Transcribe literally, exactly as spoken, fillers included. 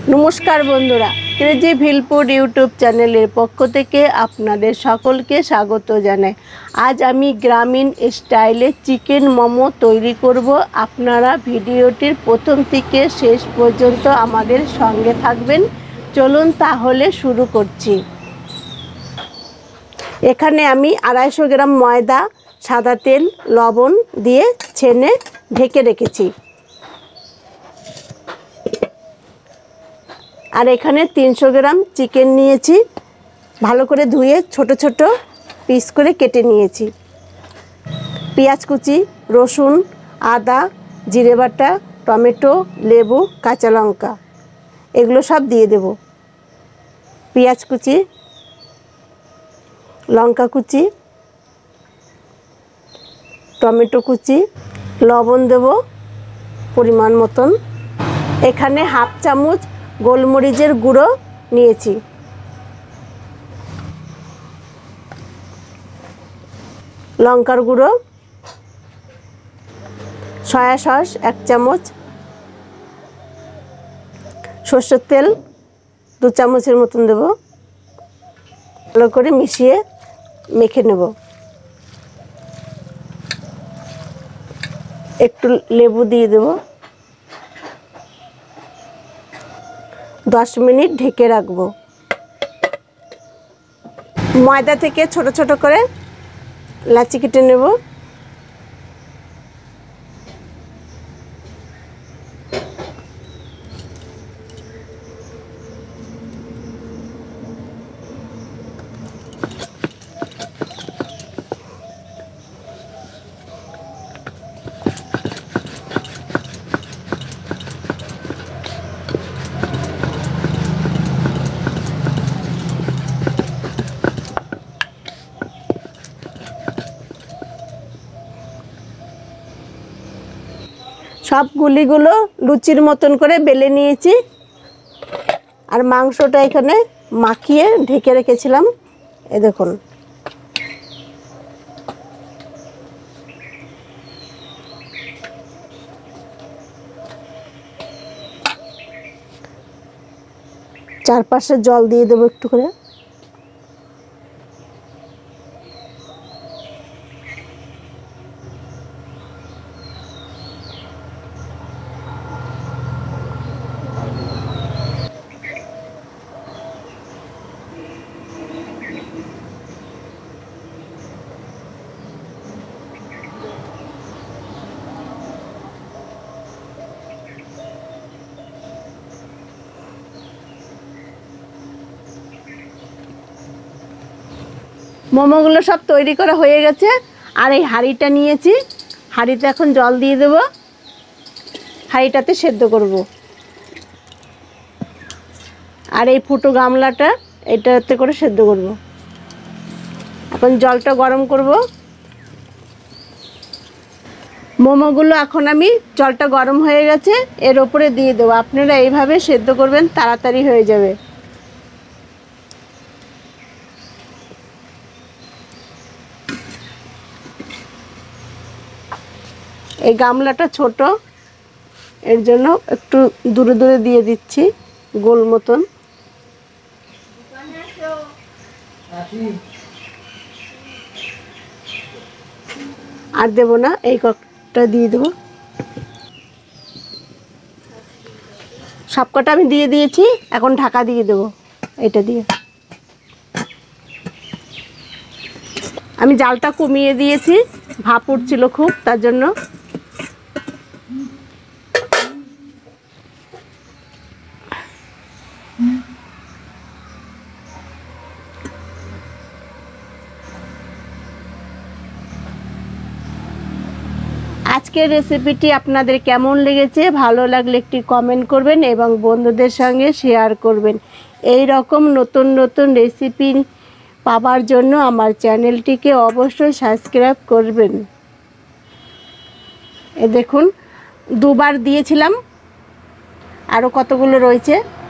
নমস্কার বন্ধুরা, crazy ভিলফুড YouTube চ্যানেলের পক্ষ থেকে আপনাদের সকলকে স্বাগত জানাই। আজ আমি গ্রামীণ স্টাইলে চিকেন মোমো তৈরি করব। আপনারা ভিডিওটির প্রথম থেকে শেষ পর্যন্ত আমাদের সঙ্গে থাকবেন। চলুন তাহলে শুরু করছি। এখানে আমি আড়াইশো গ্রাম ময়দা, সাদা তেল, লবণ দিয়ে ছেনে ঢেকে রেখেছি। আর এখানে তিনশো গ্রাম চিকেন নিয়েছি, ভালো করে ধুয়ে ছোট ছোট পিস করে কেটে নিয়েছি। পেঁয়াজ কুচি, রসুন, আদা, জিরে বাটা, টমেটো, লেবু, কাঁচা লঙ্কা এগুলো সব দিয়ে দেব। পেঁয়াজ কুচি, লঙ্কা কুচি, টমেটো কুচি, লবণ দেব পরিমাণ মতন। এখানে হাফ চামচ গোলমরিচের গুঁড়ো নিয়েছি। লঙ্কার গুঁড়ো, সয়া সস এক চামচ, সর্ষের তেল দু চামচের মতন দেব। ভালো করে মিশিয়ে মেখে নেব। একটু লেবু দিয়ে দেব। দশ মিনিট ঢেকে রাখবো। ময়দা থেকে ছোট ছোট করে লাচি কেটে নেব। সব গুলিগুলো লুচির মতন করে বেলে নিয়েছি। আর মাংসটা এখানে মাখিয়ে ঢেকে রেখেছিলাম। এই দেখুন, চারপাশে জল দিয়ে দেবো একটু করে। মোমোগুলো সব তৈরি করা হয়ে গেছে। আর এই হাঁড়িটা নিয়েছি, হাঁড়িতে এখন জল দিয়ে দেব। হাঁড়িটাতে সেদ্ধ করব। আর এই ফুটো গামলাটা এটাতে করে সেদ্ধ করব। এখন জলটা গরম করব। মোমোগুলো এখন আমি, জলটা গরম হয়ে গেছে, এর ওপরে দিয়ে দেবো। আপনারা এইভাবে সেদ্ধ করবেন, তাড়াতাড়ি হয়ে যাবে। এই গামলাটা ছোট, এর জন্য একটু দূরে দূরে দিয়ে দিচ্ছি গোল মতন। আর দেব না, এই কটা দিয়ে দেবো। সবকটা আমি দিয়ে দিয়েছি, এখন ঢাকা দিয়ে দেবো এটা দিয়ে। আমি জালটা কমিয়ে দিয়েছি, ভাপ উঠছিল খুব, তার জন্য। আজকের রেসিপিটি আপনাদের কেমন লেগেছে, ভালো লাগলে একটি কমেন্ট করবেন এবং বন্ধুদের সঙ্গে শেয়ার করবেন। এই রকম নতুন নতুন রেসিপি পাওয়ার জন্য আমার চ্যানেলটিকে অবশ্যই সাবস্ক্রাইব করবেন। এ দেখুন, দুবার দিয়েছিলাম, আরও কতগুলো রয়েছে।